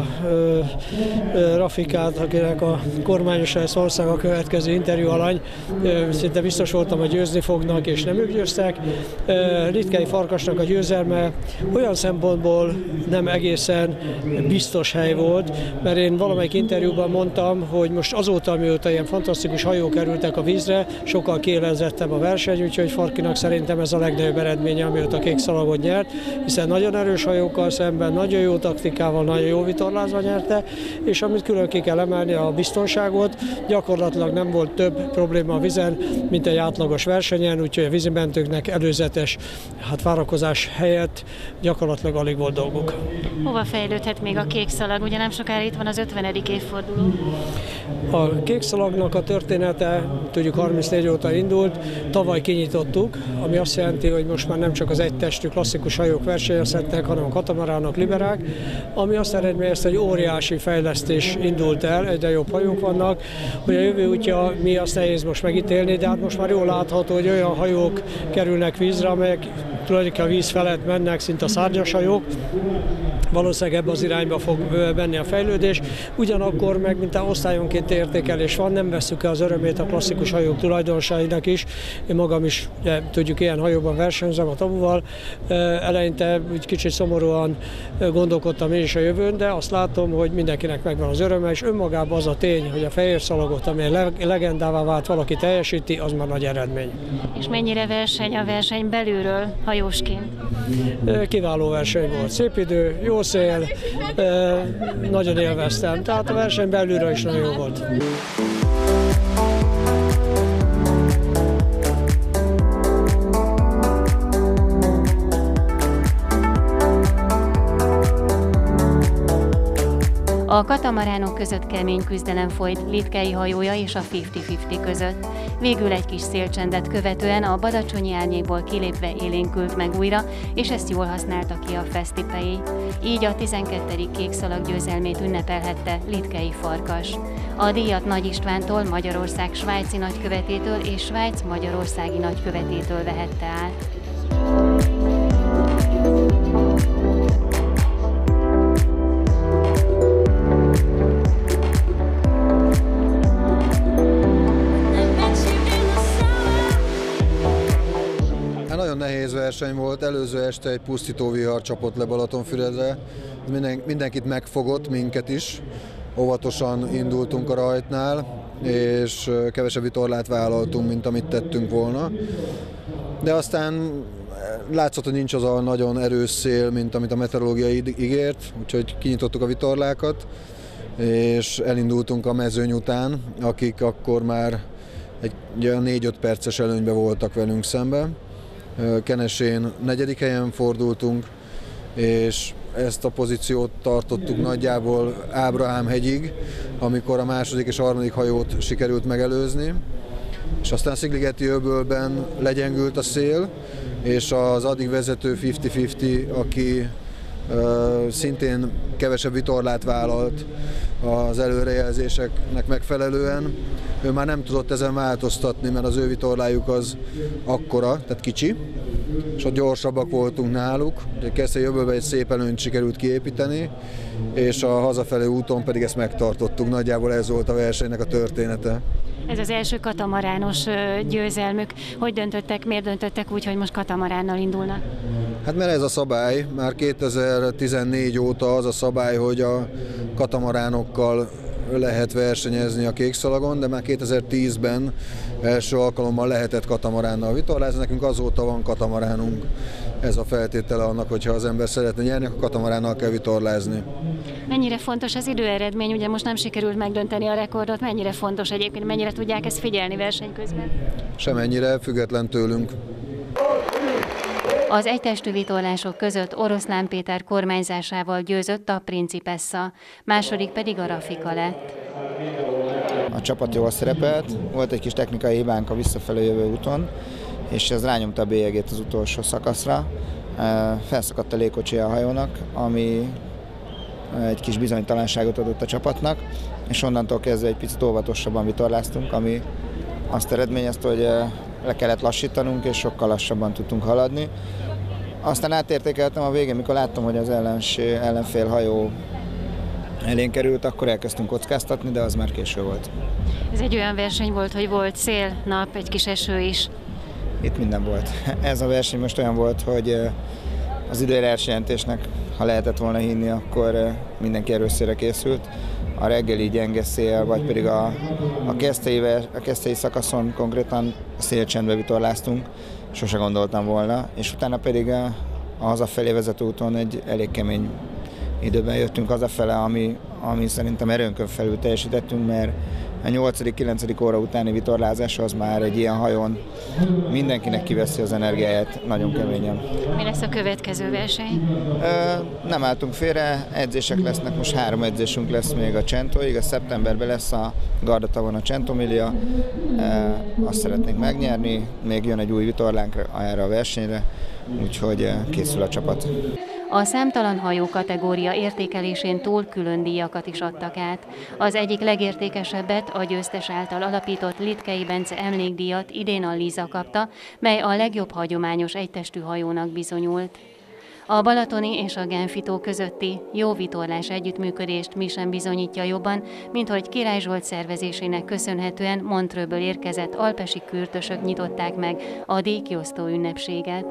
Speaker 10: Rafikát, akinek a kormányos lesz ország a következő interjú alany, szinte biztos voltam, hogy győzni fognak, és nem ők győztek. Litkei Farkasnak a győzelme olyan szempontból nem egészen biztos hely volt, mert én valamelyik interjúban mondtam, hogy most azóta, mióta ilyen fantasztikus hajók kerültek a vízre, sokkal kielezettebb a verseny, úgyhogy Farkinak szerintem ez a legnagyobb eredménye, amióta kék szalagot nyert, hiszen nagyon erős hajókkal szemben, nagyon jó taktikával, nagyon jó vitorlázva nyerte, és amit külön ki kell emelni, a biztonságot. Gyakorlatilag nem volt több probléma a vízen, mint egy átlagos versenyen, úgyhogy a vízimentőknek előzetes várakozás helyett gyakorlatilag alig volt dolguk.
Speaker 7: Hova fejlődhet még a kék szalag? Ugye nem sokára itt van az 50. évforduló.
Speaker 10: A kék szalagnak a története, tudjuk, 34 óta indult, tavaly kinyitottuk, ami azt jelenti, hogy most már nem csak az egytestű klasszikus hajók versenyezhetnek, hanem a katamaránok, liberák, ami azt eredményezte, hogy óriási fejlesztés indult el, egyre jobb hajók vannak, hogy a jövő útja mi azt nehéz most megítélni, de hát most már jól látható, hogy olyan hajók kerülnek vízre, amelyek tulajdonképpen a víz felett mennek, szinte a szárnyas hajók. Valószínűleg ebbe az irányba fog menni a fejlődés. Ugyanakkor meg mint osztályonként értékelés van, nem vesszük el az örömét a klasszikus hajók tulajdonosainak is. Én magam is, tudjuk, ilyen hajóban versenyzem a Tabuval. Eleinte úgy kicsit szomorúan gondolkodtam én is a jövőn, de azt látom, hogy mindenkinek megvan az öröme, és önmagában az a tény, hogy a fehér szalagot, ami legendává vált, valaki teljesíti, az már nagy eredmény.
Speaker 7: És mennyire verseny a verseny belülről hajósként?
Speaker 10: Kiváló verseny volt. Szép idő, jó szél, nagyon élveztem. Tehát a verseny belülről is nagyon jó volt.
Speaker 7: A katamaránok között kemény küzdelem folyt Litkei hajója és a 50-50 között. Végül egy kis szélcsendet követően a badacsonyi árnyékból kilépve élénkült meg újra, és ezt jól használta ki a fesztipei. Így a 12. kék szalag győzelmét ünnepelhette Litkei Farkas. A díjat Nagy Istvántól, Magyarország svájci nagykövetétől és Svájc magyarországi nagykövetétől vehette át.
Speaker 11: Nagyon nehéz verseny volt, előző este egy pusztító vihar csapott le Balatonfüredre, mindenkit megfogott, minket is. Óvatosan indultunk a rajtnál, és kevesebb vitorlát vállaltunk, mint amit tettünk volna. De aztán látszott, hogy nincs az a nagyon erős szél, mint amit a meteorológia ígért, úgyhogy kinyitottuk a vitorlákat, és elindultunk a mezőny után, akik akkor már egy 4-5 perces előnyben voltak velünk szemben. Kenesén 4. helyen fordultunk, és ezt a pozíciót tartottuk nagyjából Ábrahám hegyig, amikor a 2. és 3. hajót sikerült megelőzni. És aztán Szigligeti öbölben legyengült a szél, és az addig vezető 50-50, aki szintén kevesebb vitorlát vállalt az előrejelzéseknek megfelelően, ő már nem tudott ezen változtatni, mert az ő vitorlájuk az akkora, tehát kicsi, és ott gyorsabbak voltunk náluk. Keszthely öbölben egy szép előnyt sikerült kiépíteni, és a hazafelé úton pedig ezt megtartottuk. Nagyjából ez volt a versenynek a története.
Speaker 7: Ez az első katamarános győzelmük. Hogy döntöttek, miért döntöttek úgy, hogy most katamaránnal indulnak?
Speaker 11: Hát mert ez a szabály, már 2014 óta az a szabály, hogy a katamaránokkal lehet versenyezni a Kékszalagon, de már 2010-ben első alkalommal lehetett katamaránnal vitorlázni, nekünk azóta van katamaránunk. Ez a feltétele annak, hogyha az ember szeretne nyerni, akkor katamaránnal kell vitorlázni.
Speaker 7: Mennyire fontos az időeredmény? Ugye most nem sikerült megdönteni a rekordot, mennyire fontos egyébként, mennyire tudják ezt figyelni verseny közben?
Speaker 11: Semennyire, független tőlünk.
Speaker 7: Az egytestű vitorlások között Oroszlán Péter kormányzásával győzött a Principessa, második pedig a Rafika lett.
Speaker 12: A csapat jól szerepelt, volt egy kis technikai hibánk a visszafelé jövő úton, és ez rányomta a bélyegét az utolsó szakaszra. Felszakadt a légkocsi a hajónak, ami egy kis bizonytalanságot adott a csapatnak, és onnantól kezdve egy picit óvatosabban vitorláztunk, ami azt eredményezte, hogy le kellett lassítanunk, és sokkal lassabban tudtunk haladni. Aztán átértékeltem a végén, mikor láttam, hogy az ellenfél hajó elén került, akkor elkezdtünk kockáztatni, de az már késő volt.
Speaker 7: Ez egy olyan verseny volt, hogy volt szél, nap, egy kis eső is.
Speaker 12: Itt minden volt. Ez a verseny most olyan volt, hogy az időjárásjelentésnek, ha lehetett volna hinni, akkor mindenki erőszére készült. A reggeli gyenge szél, vagy pedig a keszthelyi szakaszon konkrétan a szélcsendbe vitorláztunk, sose gondoltam volna, és utána pedig a hazafelé vezető úton egy elég kemény időben jöttünk hazafele, ami szerintem erőnkön felül teljesítettünk, mert a 8.-9. óra utáni vitorlázás az már egy ilyen hajón mindenkinek kiveszi az energiáját nagyon keményen.
Speaker 7: Mi lesz a következő verseny?
Speaker 12: Nem álltunk félre, edzések lesznek, most 3 edzésünk lesz még a Centóig, a szeptemberben lesz a Gardatavon a Centomilia, azt szeretnénk megnyerni, még jön egy új vitorlánk erre a versenyre, úgyhogy készül a csapat.
Speaker 7: A számtalan hajó kategória értékelésén túl külön díjakat is adtak át. Az egyik legértékesebbet, a győztes által alapított Litkei Bence emlékdíjat idén a Liza kapta, mely a legjobb hagyományos egytestű hajónak bizonyult. A balatoni és a Genfi tó közötti jó vitorlás együttműködést mi sem bizonyítja jobban, mint hogy Király Zsolt szervezésének köszönhetően Montreuxből érkezett alpesi kürtösök nyitották meg a díjkiosztó ünnepséget.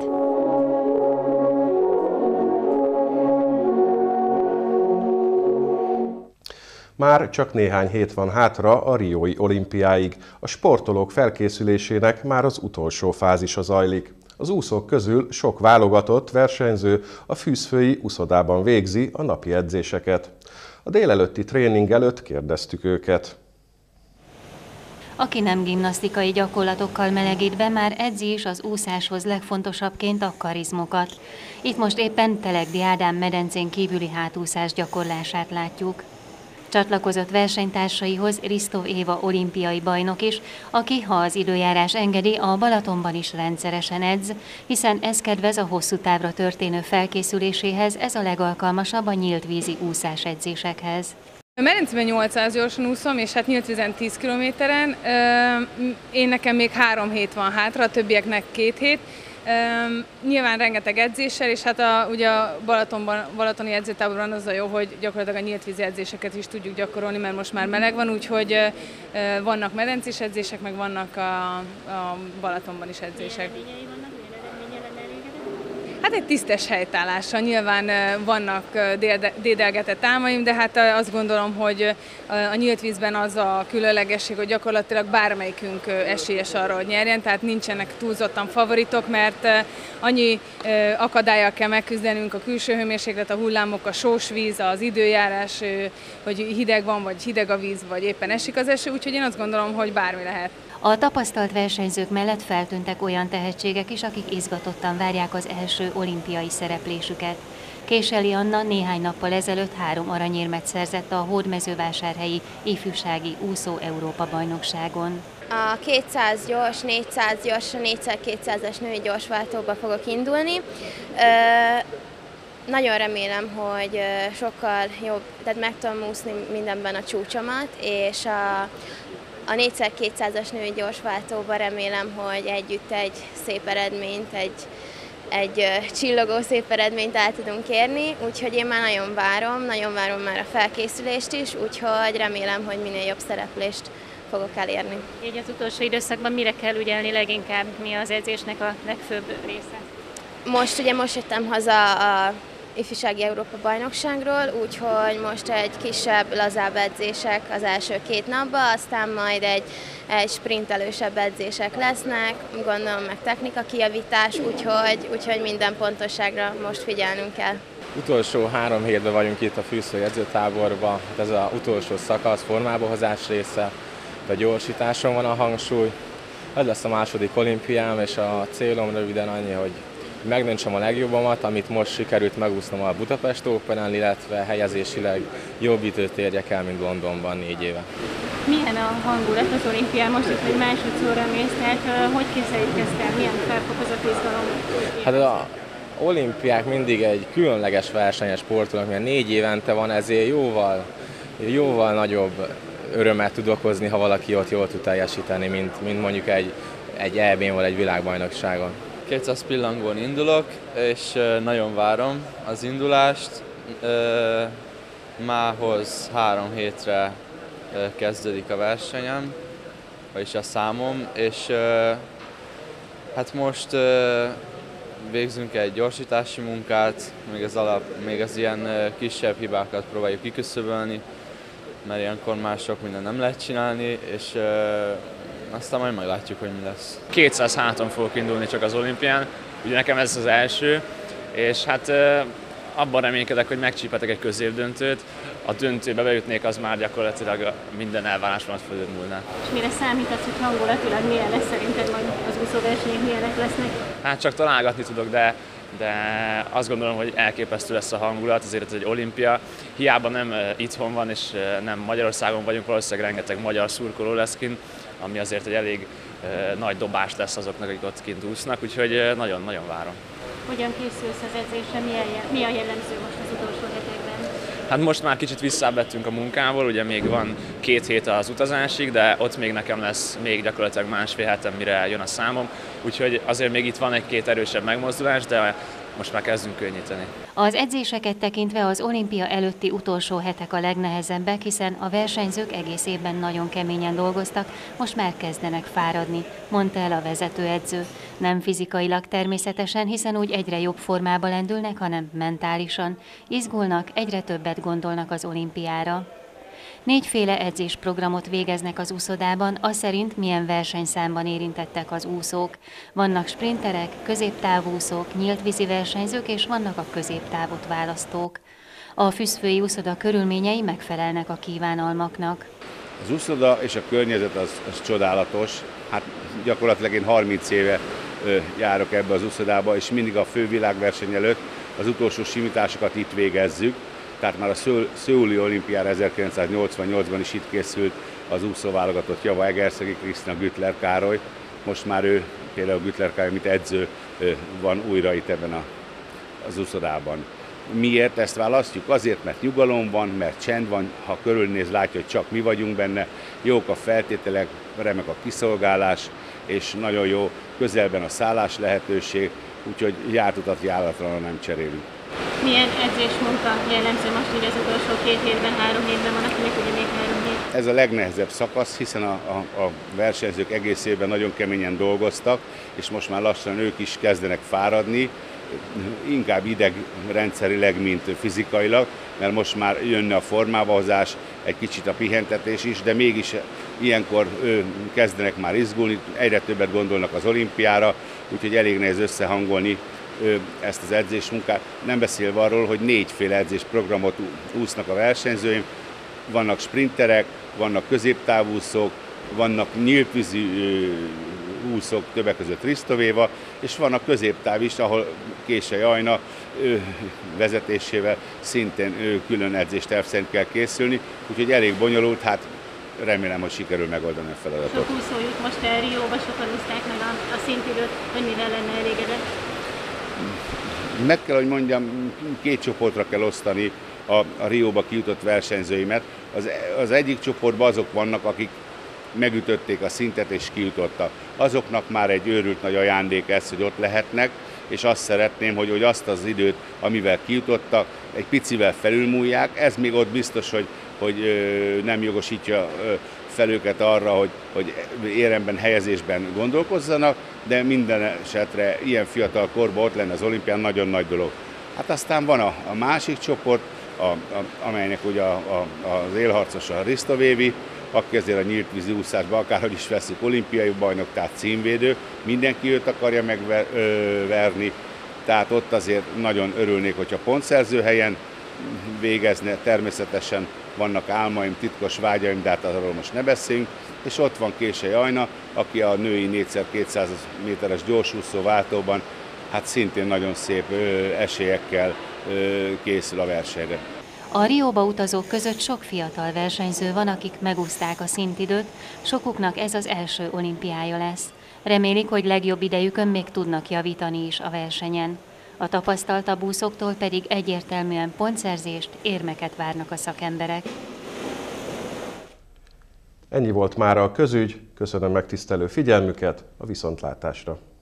Speaker 1: Már csak néhány hét van hátra a riói olimpiáig. A sportolók felkészülésének már az utolsó fázisa zajlik. Az úszók közül sok válogatott versenyző a fűzfői úszodában végzi a napi edzéseket. A délelőtti tréning előtt kérdeztük őket.
Speaker 7: Aki nem gimnasztikai gyakorlatokkal melegít be, már edzi is az úszáshoz legfontosabbként a karizmokat. Itt most éppen Telegdi Ádám medencén kívüli hátúszás gyakorlását látjuk. Csatlakozott versenytársaihoz Risztov Éva olimpiai bajnok is, aki, ha az időjárás engedi, a Balatonban is rendszeresen edz, hiszen ez kedvez a hosszú távra történő felkészüléséhez, ez a legalkalmasabb a nyílt vízi úszásedzésekhez.
Speaker 13: A medencében 800 gyorsan úszom, és hát nyílt vízen 10 kilométeren. Én nekem még 3 hét van hátra, a többieknek 2 hét. Nyilván rengeteg edzéssel, és hát ugye a balatoni edzőtáborban az a jó, hogy gyakorlatilag a nyílt vízi edzéseket is tudjuk gyakorolni, mert most már meleg van, úgyhogy vannak medencés edzések, meg vannak a Balatonban is edzések. Hát egy tisztes helytállással. Nyilván vannak dédelgetett álmaim, de hát azt gondolom, hogy a nyílt vízben az a különlegesség, hogy gyakorlatilag bármelyikünk esélyes arra, hogy nyerjen, tehát nincsenek túlzottan favoritok, mert annyi akadállyal kell megküzdenünk, a külső hőmérséklet, a hullámok, a sós víz, az időjárás, hogy hideg van, vagy hideg a víz, vagy éppen esik az eső, úgyhogy én azt gondolom, hogy bármi lehet.
Speaker 7: A tapasztalt versenyzők mellett feltűntek olyan tehetségek is, akik izgatottan várják az első olimpiai szereplésüket. Késely Anna néhány nappal ezelőtt 3 aranyérmet szerzett a hódmezővásárhelyi ifjúsági úszó Európa-bajnokságon.
Speaker 14: A 200 gyors, 400 gyors, 4x200-as női gyorsváltóba fogok indulni. Nagyon remélem, hogy sokkal jobb, tehát meg tudom úszni mindenben a csúcsomat, és a 4x200-as női gyorsváltóban remélem, hogy együtt egy szép eredményt, egy csillogó szép eredményt el tudunk érni, úgyhogy én már nagyon várom már a felkészülést is, úgyhogy remélem, hogy minél jobb szereplést fogok elérni.
Speaker 7: Így az utolsó időszakban mire kell ügyelni leginkább, mi az edzésnek a legfőbb része?
Speaker 14: Most jöttem haza a ifjúsági Európa-bajnokságról, úgyhogy most egy kisebb, lazább edzések az első 2 napban, aztán majd egy sprintelősebb edzések lesznek, gondolom meg technika kijavítás, úgyhogy minden pontosságra most figyelnünk kell.
Speaker 5: Utolsó 3 hétben vagyunk itt a fűszői edzőtáborban, ez az utolsó szakasz, formába hozás része, a gyorsításon van a hangsúly. Ez lesz a második olimpiám, és a célom röviden annyi, hogy megdöntsem a legjobbamat, amit most sikerült megúsznom a Budapest Openen, illetve helyezésileg jobb időt érjek el, mint Londonban 4 éve.
Speaker 7: Milyen a hangulat az olimpián most itt, hogy másodszorra mész, tehát hogy képzeljük ezt el, milyen felfokozott izgalom?
Speaker 5: Hát az olimpiák mindig egy különleges versenyes sportolók, mert 4 évente van, ezért jóval nagyobb örömet tud okozni, ha valaki ott jól tud teljesíteni, mint mondjuk egy EB-n vagy egy világbajnokságon.
Speaker 15: 200 pillangón indulok, és nagyon várom az indulást. Mához 3 hétre kezdődik a versenyem, vagyis a számom, és hát most végzünk egy gyorsítási munkát, még az ilyen kisebb hibákat próbáljuk kiküszöbölni, mert ilyenkor már sok minden nem lehet csinálni, és aztán majd meglátjuk, hogy mi lesz.
Speaker 16: 200 háton fogok indulni csak az olimpián, ugye nekem ez az első, és hát abban reménykedek, hogy megcsípetek egy középdöntőt, a döntőbe beütnék, az már gyakorlatilag minden elvárásomat fölülmúlná.
Speaker 7: És mire számítasz, hogy hangulatilag milyen lesz szerinted majd az úszóversenyek, milyenek lesznek?
Speaker 16: Hát csak találgatni tudok, de azt gondolom, hogy elképesztő lesz a hangulat, azért ez egy olimpia. Hiába nem itthon van, és nem Magyarországon vagyunk, valószínűleg rengeteg magyar szurkoló lesz kint, ami azért egy elég nagy dobás lesz azoknak, akik ott kint úsznak, úgyhogy nagyon-nagyon várom.
Speaker 7: Hogyan készülsz az edzésre, mi a jellemző most az utolsó hetekben?
Speaker 16: Hát most már kicsit visszávettünk a munkából, ugye még van 2 hét az utazásig, de ott még nekem lesz még gyakorlatilag 1,5 hetem, mire jön a számom, úgyhogy azért még itt van 1-2 erősebb megmozdulás, de most már kezdünk könnyíteni.
Speaker 7: Az edzéseket tekintve az olimpia előtti utolsó hetek a legnehezebbek, hiszen a versenyzők egész évben nagyon keményen dolgoztak, most már kezdenek fáradni, mondta el a vezetőedző. Nem fizikailag természetesen, hiszen úgy egyre jobb formába lendülnek, hanem mentálisan. Izgulnak, egyre többet gondolnak az olimpiára. 4 féle edzésprogramot végeznek az úszodában, az szerint milyen versenyszámban érintettek az úszók. Vannak sprinterek, középtávúszók, nyíltvízi versenyzők és vannak a középtávot választók. A Füszfői úszoda körülményei megfelelnek a kívánalmaknak.
Speaker 17: Az úszoda és a környezet az csodálatos. Hát gyakorlatilag én 30 éve járok ebbe az úszodába, és mindig a fővilágverseny előtt az utolsó simításokat itt végezzük. Tehát már a szöuli olimpiára 1988-ban is itt készült az úszóválogatott Java Egerszegi Krisztina, Güttler Károly. Most már ő, például Güttler Károly, mint edző van újra itt ebben az úszodában. Miért ezt választjuk? Azért, mert nyugalom van, mert csend van, ha körülnéz, látja, hogy csak mi vagyunk benne, jók a feltételek, remek a kiszolgálás, és nagyon jó közelben a szállás lehetőség, úgyhogy járt utat járatlanul nem cserélünk.
Speaker 7: Milyen edzésmunka jellemző most így az utolsó 2 hétben, 3 hétben van, akinek ugye még 3 hét?
Speaker 17: Ez a legnehezebb szakasz, hiszen a versenyzők egész évben nagyon keményen dolgoztak, és most már lassan ők is kezdenek fáradni, inkább idegrendszerileg, mint fizikailag, mert most már jönne a formávahozás, egy kicsit a pihentetés is, de mégis ilyenkor kezdenek már izgulni, egyre többet gondolnak az olimpiára, úgyhogy elég nehéz összehangolni ezt az edzésmunkát. Nem beszélve arról, hogy 4 féle edzésprogramot úsznak a versenyzőim, vannak sprinterek, vannak középtávúszók, vannak nyíltvízi úszók, többek között Risto Véva, és van a középtáv is, ahol Késely Ajna vezetésével szintén külön edzésterv szerint kell készülni, úgyhogy elég bonyolult, hát remélem, hogy sikerül megoldani a feladatot.
Speaker 18: Sok úszó jut most el Rióba, sokan úszták meg a szintidőt, hogy mivel lenne elégedett?
Speaker 17: Meg kell, hogy mondjam, 2 csoportra kell osztani a Rióba kijutott versenyzőimet. Az egyik csoportban azok vannak, akik megütötték a szintet és kijutottak. Azoknak már egy őrült nagy ajándék ez, hogy ott lehetnek, és azt szeretném, hogy azt az időt, amivel kijutottak, egy picivel felülmúlják. Ez még ott biztos, hogy nem jogosítja fel őket arra, hogy éremben, helyezésben gondolkozzanak, de minden esetre ilyen fiatal korban ott lenne az olimpián nagyon nagy dolog. Hát aztán van a másik csoport, amelynek ugye az élharcos a Risto Vévi, aki azért a nyílt vízi úszásban, akárhogy is veszik, olimpiai bajnok, tehát címvédő, mindenki őt akarja megverni, tehát ott azért nagyon örülnék, hogyha pontszerző helyen végezne, természetesen vannak álmaim, titkos vágyaim, de hát arról most ne beszéljünk, és ott van Késely Ajna, aki a női 4x200 méteres gyorsúszó váltóban, hát szintén nagyon szép esélyekkel készül a versenyre.
Speaker 7: A Rióba utazók között sok fiatal versenyző van, akik megúszták a szintidőt, sokuknak ez az első olimpiája lesz. Remélik, hogy legjobb idejükön még tudnak javítani is a versenyen. A tapasztaltabb úszóktól pedig egyértelműen pontszerzést, érmeket várnak a szakemberek.
Speaker 1: Ennyi volt mára a közügy, köszönöm megtisztelő figyelmüket, a viszontlátásra!